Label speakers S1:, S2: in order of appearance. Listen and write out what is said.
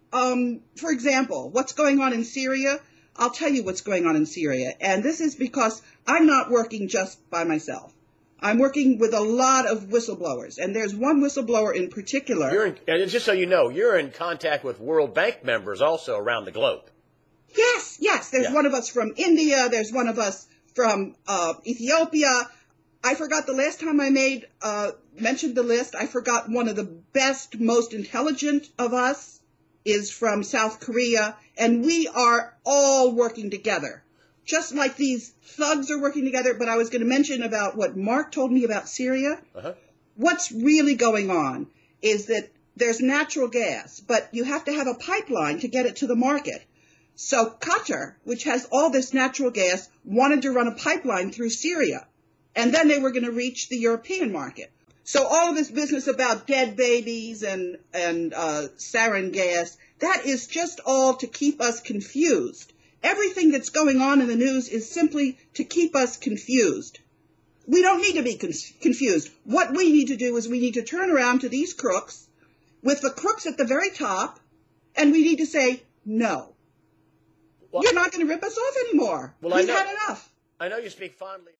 S1: for example, what's going on in Syria? I'll tell you what's going on in Syria. And this is because I'm not working just by myself. I'm working with a lot of whistleblowers. And there's one whistleblower in particular.
S2: And just so you know, you're in contact with World Bank members also around the globe.
S1: Yes. There's one of us from India. There's one of us from Ethiopia. I forgot the last time I mentioned the list. I forgot one of the best, most intelligent of us is from South Korea. And we are all working together, just like these thugs are working together. But I was going to mention about what Mark told me about Syria. What's really going on is that there's natural gas, but you have to have a pipeline to get it to the market. So Qatar, which has all this natural gas, wanted to run a pipeline through Syria, and then they were going to reach the European market. So all of this business about dead babies and sarin gas, that is just all to keep us confused. Everything that's going on in the news is simply to keep us confused. We don't need to be confused. What we need to do is we need to turn around to these crooks, with the crooks at the very top, and we need to say, no. Well, you're not going to rip us off anymore. We've had enough.
S2: I know you speak fondly.